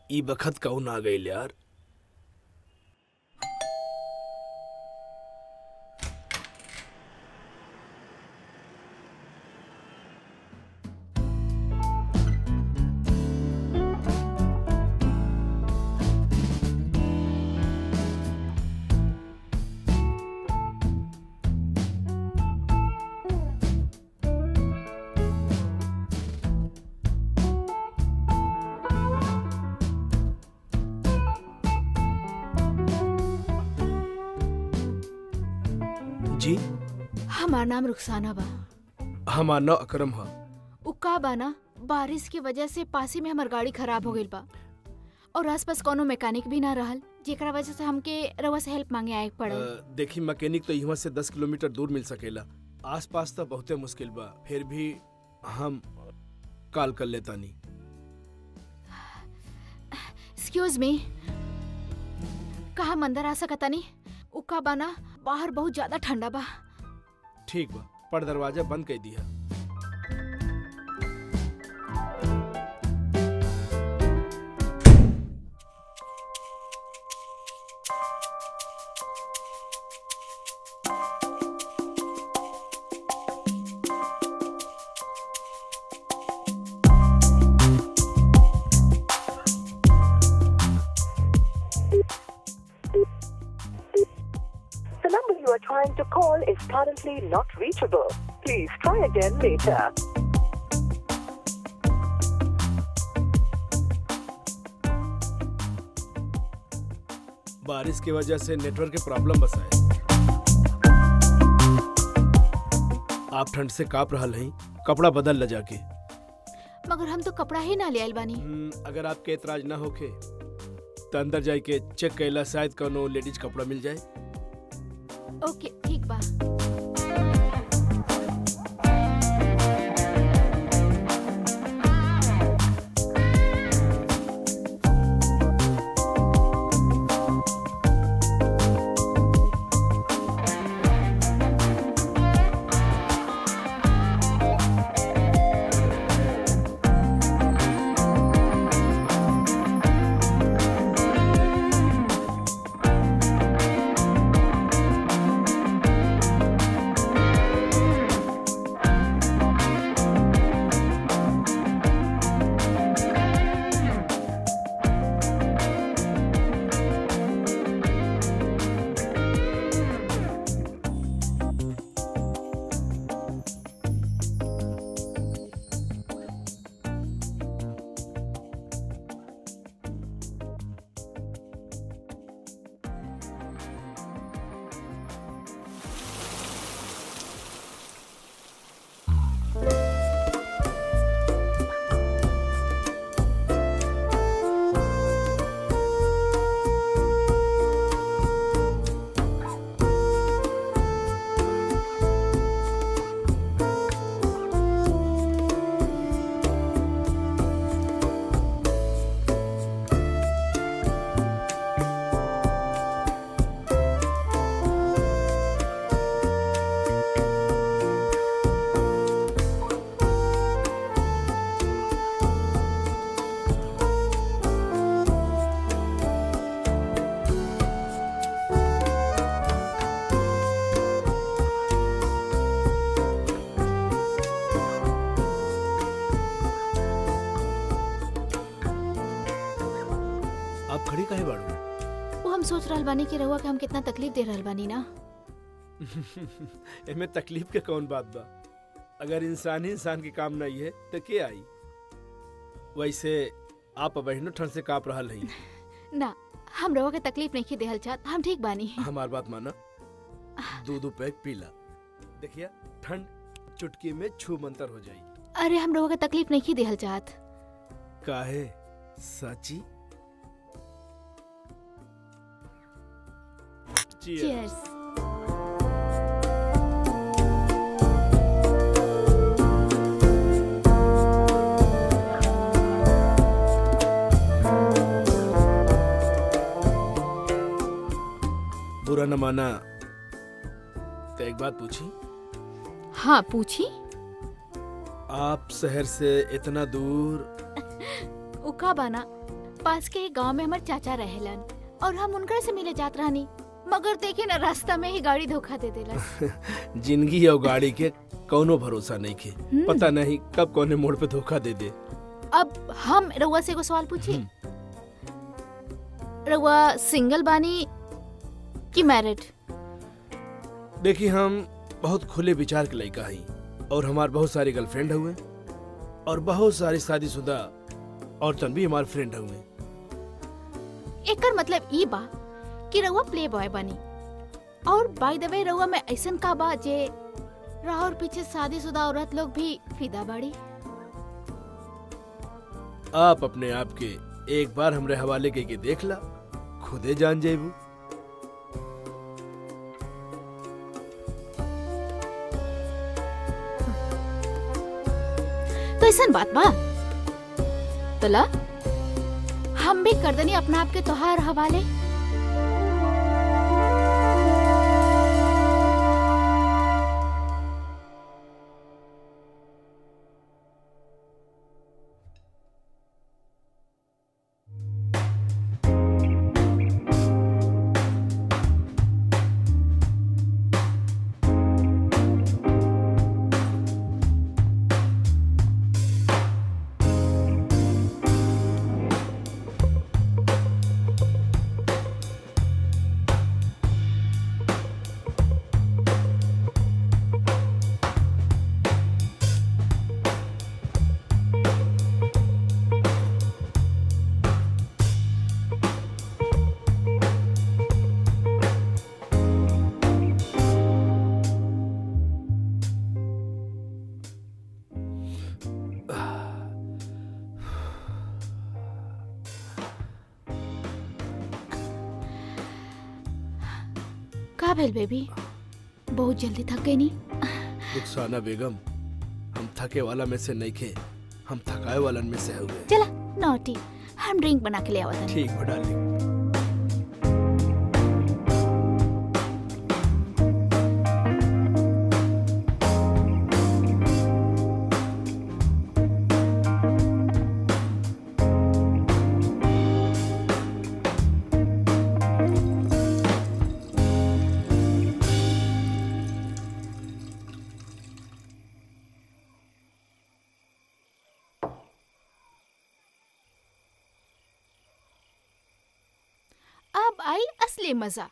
ई बखत कौन आ गई यार। जी हमार नाम रुखसाना बा। हमार नाम अकरम हा। उका बाना बारिश की वजह से पासी में हमार गाड़ी खराब हो गई बा और आसपास कोनो मैकेनिक भी ना रहल, जेकरा वजह से हमके रउआ से हेल्प मांगे आए पड़ल। देखी मैकेनिक तो यहाँ से 10 किलोमीटर दूर मिल सकेला, आसपास तो बहुते मुश्किल बा, फिर भी हम कॉल कर लेता नहीं। एक्सक्यूज मी, का हम अंदर आ सकता नहीं? उका बाना बाहर बहुत ज्यादा ठंडा बा। ठीक बा, पर दरवाजा बंद कर दिया। Trying to call is currently not reachable. Please try again later. बारिश की वजह से नेटवर्क के प्रॉब्लम बस है। आप ठंड से कांप रहल हई, कपड़ा बदल ल जाके। मगर हम तो कपड़ा ही ना ले आइल बानी। अगर आपके एतराज ना होके तो अंदर जाए के चेक कैला, शायद कोनो लेडीज कपड़ा मिल जाए। ओके ठीक बा। सोच रहल बानी कि रहुआ के हम कितना तकलीफ दे रहल बानी ना। इनमें तकलीफ के कौन बात बा? अगर इंसान ही इंसान की काम नहीं है तो के आई? वैसे आप बहनों ठंड से कांप रहल हई ना, हम रहुआ के तकलीफ नहीं की देहल चाहत, हम ठीक बानी। हमार बात माना, दूध पैक पीला, देखिया ठंड चुटकी में छू मंतर हो जाई। अरे हम रहुआ के तकलीफ नहीं की देहल चाहत। काहे साची? Cheers. बुरा न माना तो एक बात पूछी? हाँ पूछी। आप शहर से इतना दूर? उका बाना पास के गांव में हमार चाचा रहेलन और हम उनकर से मिले जात रहनी, मगर देखिए ना रास्ता में ही गाड़ी धोखा दे देलन। जिंदगी और गाड़ी के कौनो भरोसा नहीं के, पता नहीं कब कौने मोड़ पे धोखा दे दे। अब हम रउआ से एगो सवाल पूछी, रउआ सिंगल बानी कि मैरिड? देखिए हम बहुत खुले विचार के लड़का हई और हमार बहुत सारी गर्लफ्रेंड हुए और बहुत सारी शादीशुदा औरतन भी हमारे फ्रेंड हुए। एकर मतलब ई बा कि रउआ प्ले बॉय बनी। और बाय द वे रउआ में ऐसन का बा जे राह और पीछे शादीशुदा औरत लोग भी फिदा बाड़ी? आप अपने आप के एक बार हमरे हवाले के देख ला, खुदे जान जेबू। तो ऐसन बात बा तला हम भी कर देनी अपना आप के तोहार हवाले। का भेल बेबी, बहुत जल्दी थक गई नी? रुखसाना बेगम, हम थके वाला में से नहीं खे, हम थकाए वालन में से हुए। चला नोटी, हम ड्रिंक बना के ले आवत हनी। ठीक बा डार्लिंग। अब आई असली मजा।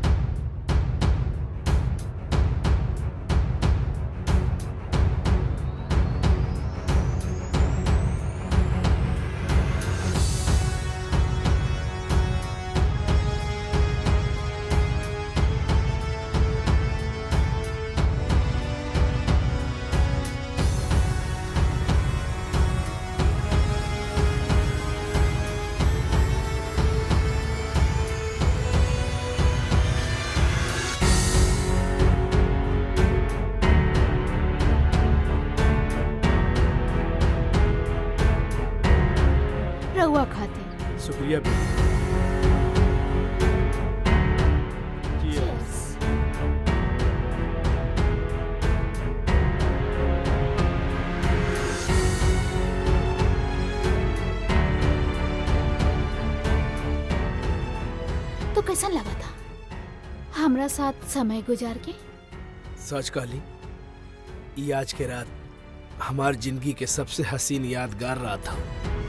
रहुआ खाते। शुक्रिया बेबी। Cheers। तो कैसा लगा था हमरा साथ समय गुजार के? सच कहली, ये आज के रात हमार जिंदगी के सबसे हसीन यादगार रात था।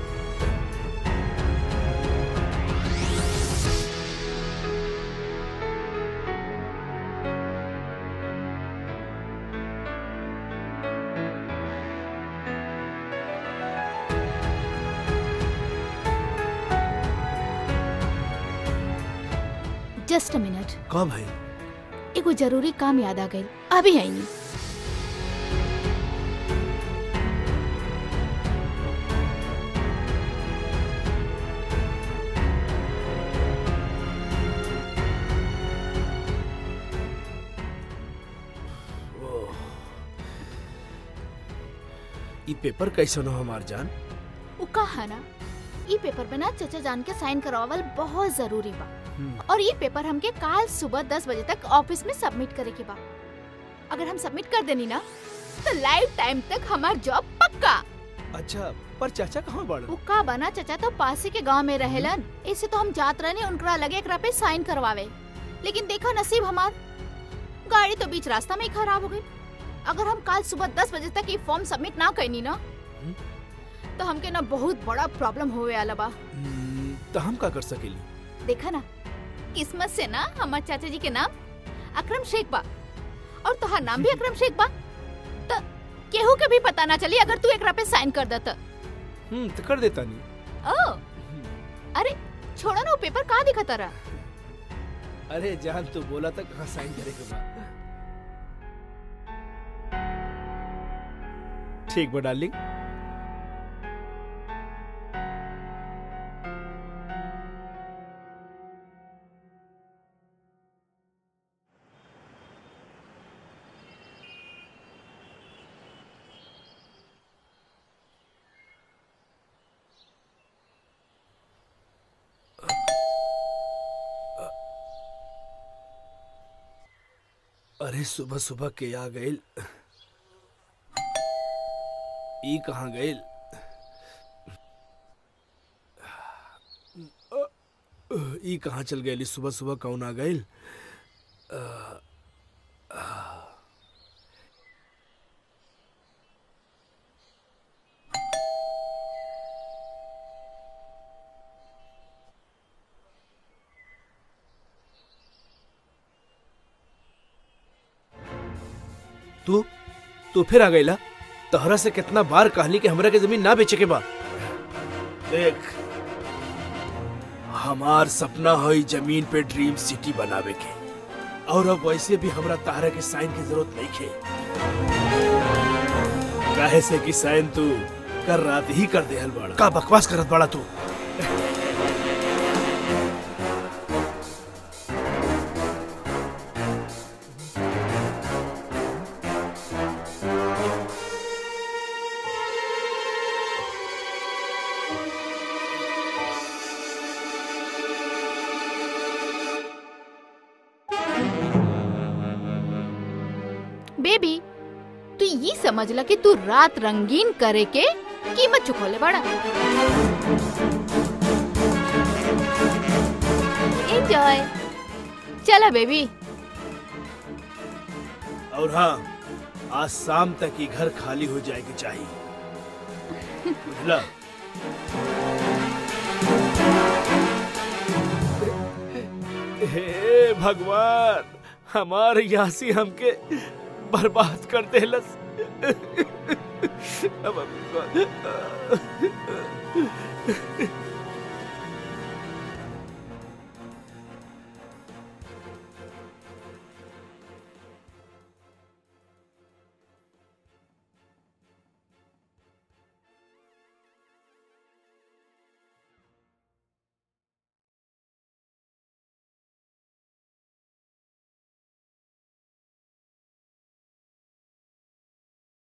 Just a minute. कब है? एगो जरूरी काम याद आ गई, अभी आई नहीं। ये पेपर कैसे न हमार जान? उ कहा ना, ये पेपर पे ना चाचा जान के साइन करवावल बहुत जरूरी बा। और ये पेपर हमके काल सुबह 10 बजे तक ऑफिस में सबमिट करे के बा। अगर हम सबमिट कर देनी ना तो लाइफ टाइम तक हमार जॉब पक्का। अच्छा, पर चाचा कहाँ बाड़न? वो का बना चाचा तो पास ही के गांव में रहेलन। इससे तो हम जात रहने उनकरा लगे एकरा पे साइन करवावे, लेकिन देखा नसीब हमार, गाड़ी तो बीच रास्ता में ही खराब हो गई। अगर हम कल सुबह 10 बजे तक ये फॉर्म सबमिट ना करनी ना तो हमके ना बहुत बड़ा प्रॉब्लम होवे वाला बा। तो हम का कर सकेली? देखा ना, किस्मत से ना हमार चाचा जी के नाम अकरम शेख बा और तुहार नाम भी अकरम शेख बा, तो केहू के भी पता ना चली अगर तू एकरा पे साइन कर देता। तो कर देता नहीं। ओ, अरे छोड़ा ना, वो पेपर कहाँ दिखा तारा? अरे जान, तू बोला था कहाँ साइन करे के बाद। ठीक बा डार्लिंग। अरे सुबह सुबह के आ गइल, ई कहाँ गइल? ई कहाँ चल गइल? सुबह सुबह कौन आ गइल? तू फिर आ गईला? तहरा से कितना बार कहली कि हमरा के जमीन ना बेचे के बा। देख, हमार सपना है जमीन पे ड्रीम सिटी बनावे के, और अब वैसे भी हमरा तारा के साइन की जरूरत नहीं है। काहे से कि साइन तू कर रात ही कर देहल बाड़ा। का बकवास करत बाड़ा तू? बेबी, तू ये समझ ला कि तू रात रंगीन करे के कीमत चुकोले बड़ा। एंजॉय। चला बेबी। और हाँ, आज शाम तक ये घर खाली हो जाएगी चाहिए, बुझला? हे भगवान, हमार यासी हमके बर्बाद कर देलस। अब